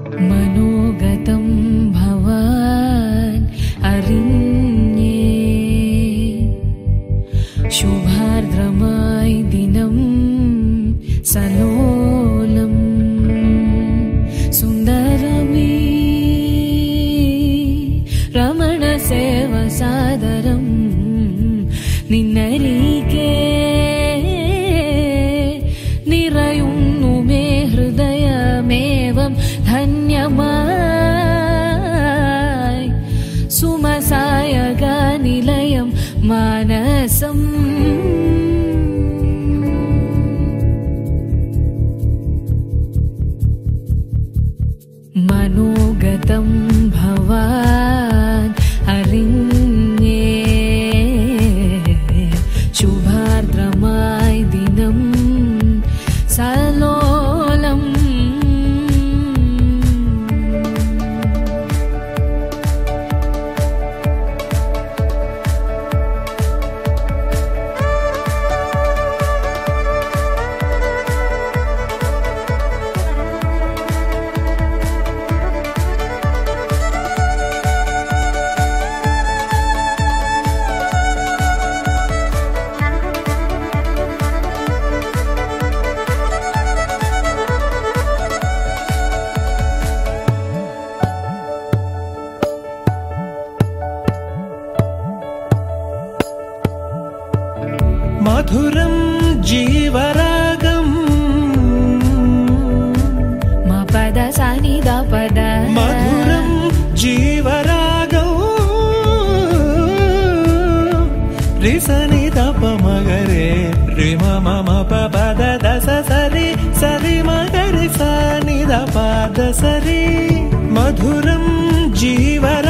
മനോഗതം ഭവാൻ അറിഞ്ഞേ ശുഭാർദ്രമായി ദിനം സലോലം സുന്ദരമീ രമണ സേവ സാദരം നിന്നരികെ നിറയുന്നു മേ ഹൃദയമേവം ധന്യമായി സുമസായക നിലയം മാനസം മനോഗതം ഭവാൻ അറിഞ്ഞേ ശുഭാർദ്രമായി ദിനം സലോലം മധുരം ജീവരാഗം മപദ സനിദ പദ മധുരം ജീവരാഗം റിസനിദ പമഗരെ റിമ മമ പദ ദസ സരി സരി മഗരി സനിദ പദ സരി മധുരം ജീവരാഗം